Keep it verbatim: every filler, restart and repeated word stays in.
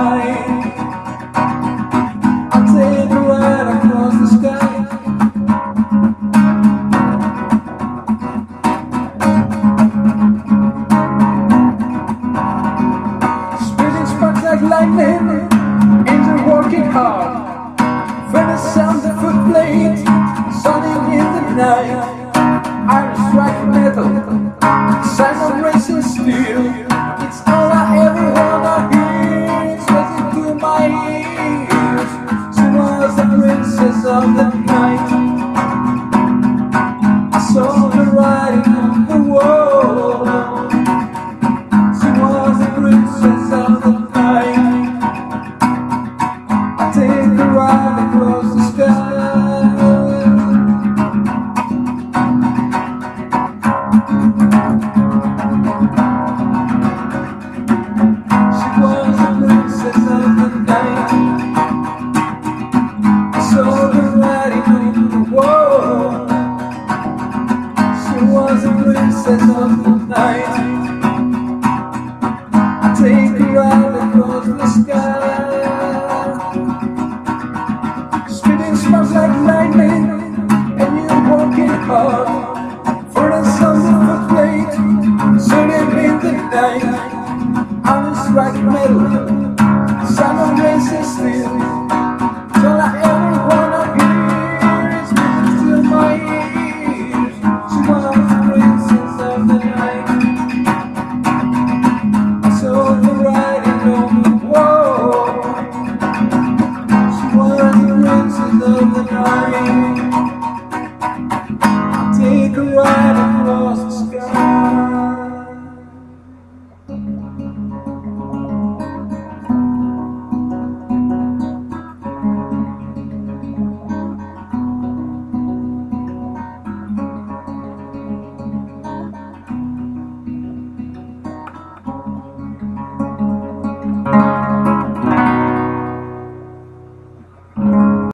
night. I'll take a ride across the sky. Spitting sparks like lightning, angel walking hard. When the sound of foot blade sounding in the night. Iron strike metal, sign of racing steel. It's all I ever wanna hear. It's racing through my ears. She was the princess of the night. I saw her riding on the wall. She was the princess of the night. I take a ride across the sky. Princess of the night. I take a ride across the sky.